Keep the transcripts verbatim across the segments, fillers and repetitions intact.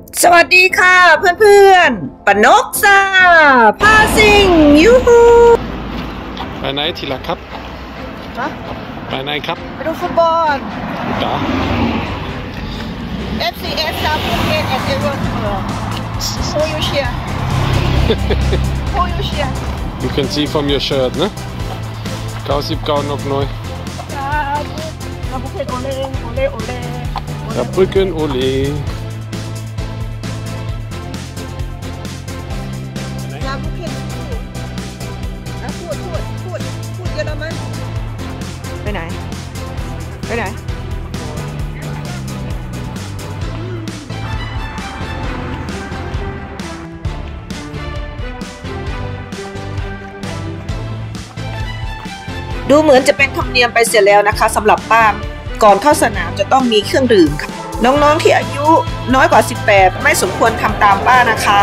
สวัสดีค่ะเพื่อนๆปนกซาพาซิงยูฮูไปไหนทีละครับฮะไปไหนครับไปดูฟุตบอลจ้าเอฟ ซี เอส ซาฟูเกต and Ever Who you cheer Who you cheer You can see from your shirt นะเก้าสิบเก้านกน้อยซาฟูเกตโอเล่โอเล่โอเล่ซาฟูเกตโอเล่ไปไหนไปไหนดูเหมือนจะเป็นธรรมเนียมไปเสียแล้วนะคะสำหรับป้าก่อนเข้าสนามจะต้องมีเครื่องดื่มค่ะน้องๆที่อายุน้อยกว่าสิบแปดไม่สมควรทำตามป้านะคะ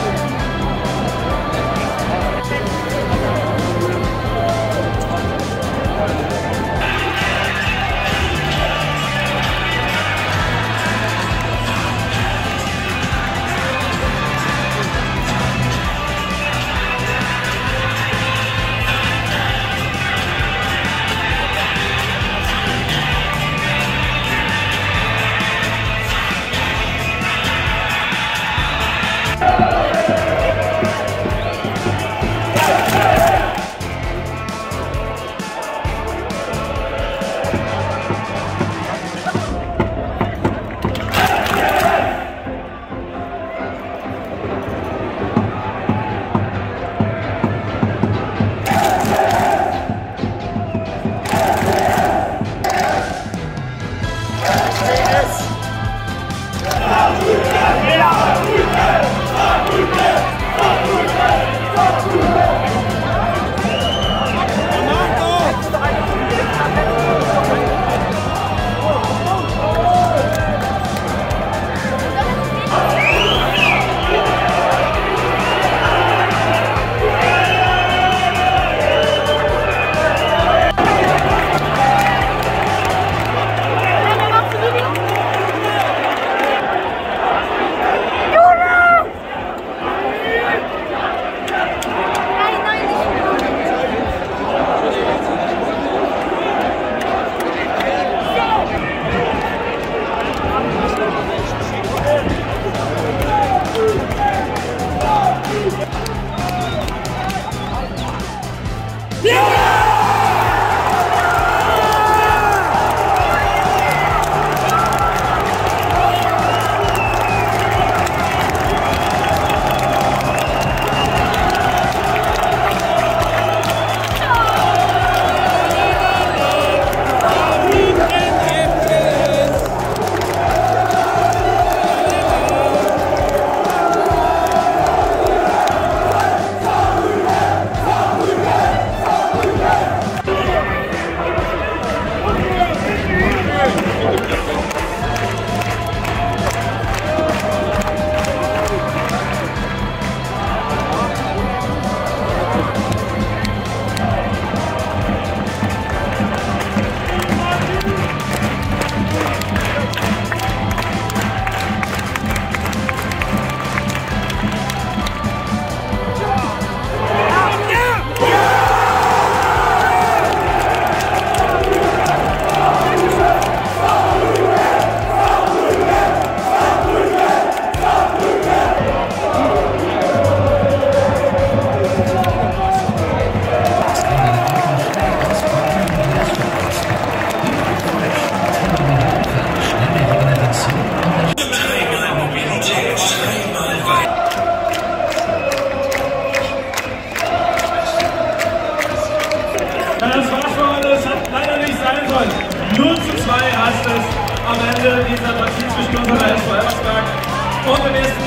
null zu zwei heißt es am Ende dieser Partie zwischen unserer S V Elversberg und dem ersten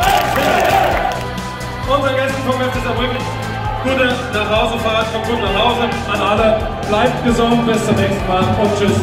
unseren Gästen vom F C Saarbrücken. Gute Nachhausefahrt, kommt gut nach Hause an alle. Bleibt gesund, bis zum nächsten Mal und tschüss.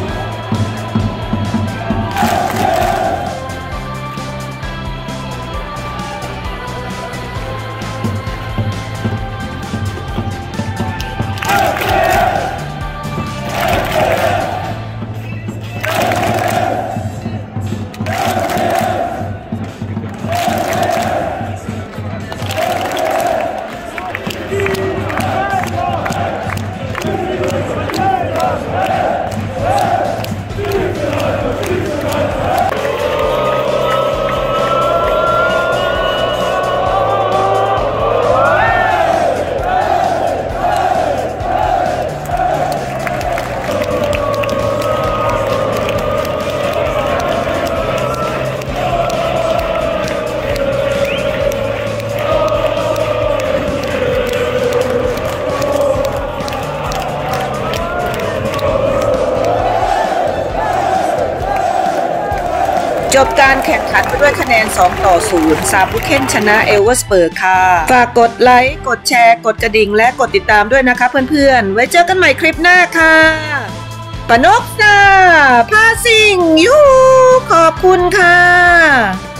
จบการแข่งขันไปด้วยคะแนนสองต่อศูนย์ซาบูเคนชนะเอลเวอร์สเบิร์กค่ะฝากกดไลค์กดแชร์กดกระดิ่งและกดติดตามด้วยนะคะเพื่อนๆไว้เจอกันใหม่คลิปหน้าค่ะปนกซาพาสิงยูขอบคุณค่ะ